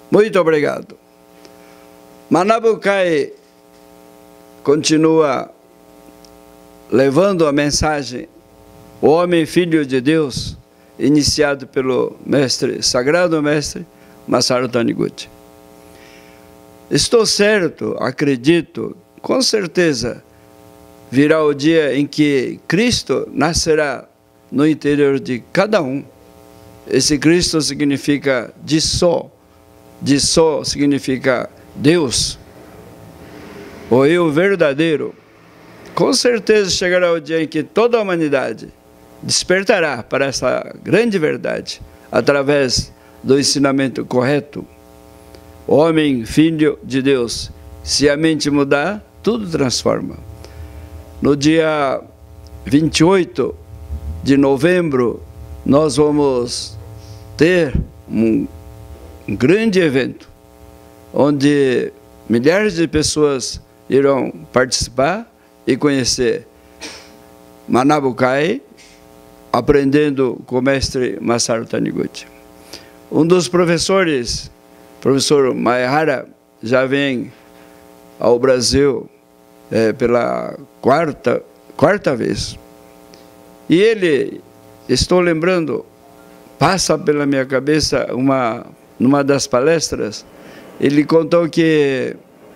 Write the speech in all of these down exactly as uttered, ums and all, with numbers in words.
Muito obrigado. Manabucai continua levando a mensagem, o homem filho de Deus, iniciado pelo mestre, sagrado mestre Masaru Taniguchi. Estou certo, acredito, com certeza, virá o dia em que Cristo nascerá no interior de cada um. Esse Cristo significa de só, de só significa Deus, o eu verdadeiro. Com certeza chegará o dia em que toda a humanidade despertará para essa grande verdade, através do ensinamento correto. O homem, filho de Deus, se a mente mudar, tudo transforma. No dia vinte e oito de novembro, nós vamos ter um, um grande evento, onde milhares de pessoas irão participar e conhecer Manabucai, aprendendo com o mestre Masaru Taniguchi. Um dos professores, professor Maehara, já vem ao Brasil é, pela quarta, quarta vez. E ele, estou lembrando, passa pela minha cabeça, uma, numa das palestras, ele contou que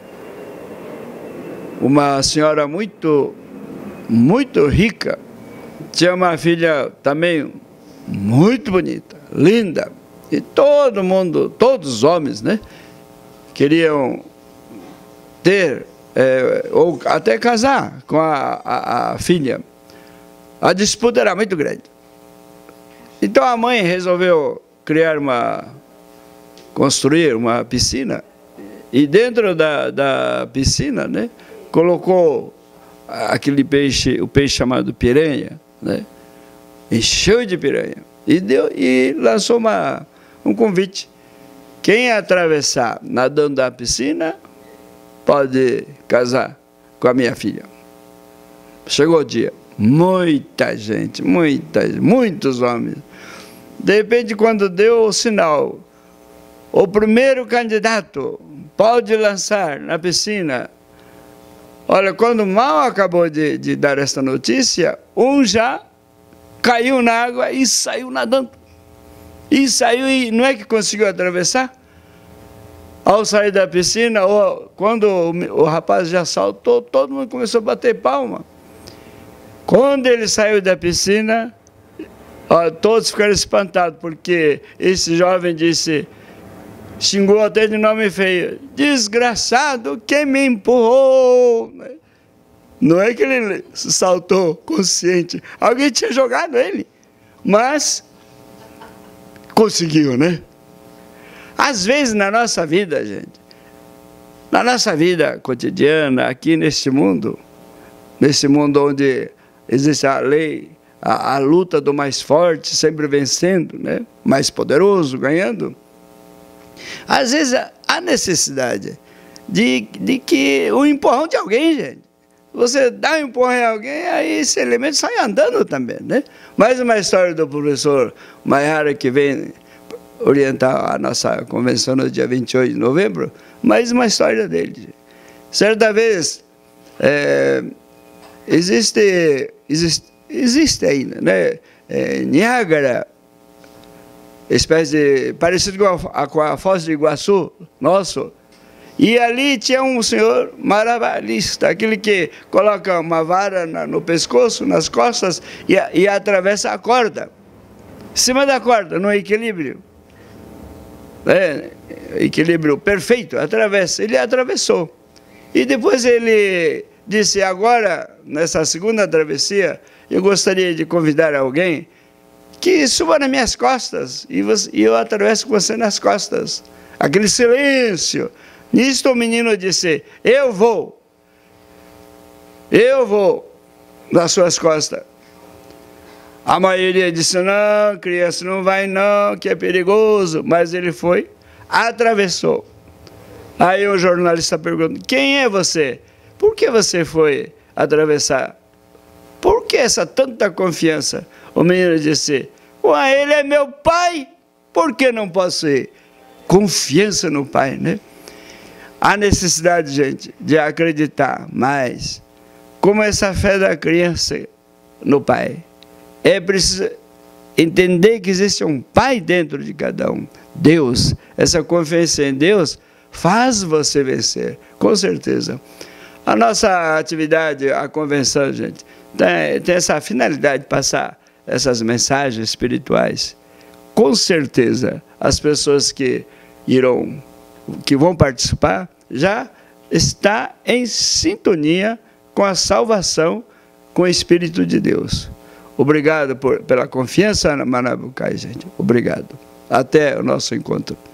uma senhora muito, muito rica tinha uma filha também muito bonita, linda. E todo mundo, todos os homens, né, queriam ter, é, ou até casar com a, a, a filha. A disputa era muito grande. Então a mãe resolveu criar uma, construir uma piscina, e dentro da, da piscina, né, colocou aquele peixe, o peixe chamado piranha, né, encheu de piranha, e, deu, e lançou uma, um convite. Quem atravessar nadando da piscina pode casar com a minha filha. Chegou o dia, muita gente, muita, muitos homens. De repente, quando deu o sinal, o primeiro candidato pode lançar na piscina. Olha, quando mal acabou de, de dar esta notícia, um já caiu na água e saiu nadando. E saiu, e não é que conseguiu atravessar? Ao sair da piscina, ou, quando o, o rapaz já saltou, todo mundo começou a bater palma. Quando ele saiu da piscina, ó, todos ficaram espantados, porque esse jovem disse, xingou até de nome feio, desgraçado, quem me empurrou? Não é que ele saltou consciente, alguém tinha jogado ele, mas conseguiu, né? Às vezes na nossa vida, gente, na nossa vida cotidiana, aqui neste mundo, nesse mundo onde existe a lei, a, a luta do mais forte, sempre vencendo, né? Mais poderoso, ganhando. Às vezes há necessidade de, de que o empurrão de alguém, gente. Você dá um empurrão em alguém, aí esse elemento sai andando também, né? Mais uma história do professor Maehara, que vem orientar a nossa convenção no dia vinte e oito de novembro, mais uma história dele. Certa vez, é, existe, existe, existe ainda, né? É, Niágara, espécie de, parecido com a, com a Foz do Iguaçu, nosso, e ali tinha um senhor maravilhista, aquele que coloca uma vara na, no pescoço, nas costas, e, e atravessa a corda, em cima da corda, no equilíbrio. É, equilíbrio perfeito, atravessa. Ele atravessou. E depois ele disse, agora, nessa segunda travessia, eu gostaria de convidar alguém que suba nas minhas costas, e, você, e eu atravesso com você nas costas. Aquele silêncio. Nisto o menino disse, eu vou. Eu vou nas suas costas. A maioria disse, não, criança, não vai não, que é perigoso. Mas ele foi, atravessou. Aí o jornalista pergunta, quem é você? Por que você foi atravessar? Por que essa tanta confiança? O menino disse, ué, ele é meu pai, por que não posso ir? confiança no Pai, né? Há necessidade, gente, de acreditar mais. Como essa fé da criança no Pai. É preciso entender que existe um Pai dentro de cada um. Deus, essa confiança em Deus faz você vencer, com certeza. A nossa atividade, a convenção, gente, tem, tem essa finalidade de passar essas mensagens espirituais. Com certeza, as pessoas que irão, que vão participar, já está em sintonia com a salvação, com o Espírito de Deus. Obrigado por, pela confiança, Manabucai, gente. Obrigado. Até o nosso encontro.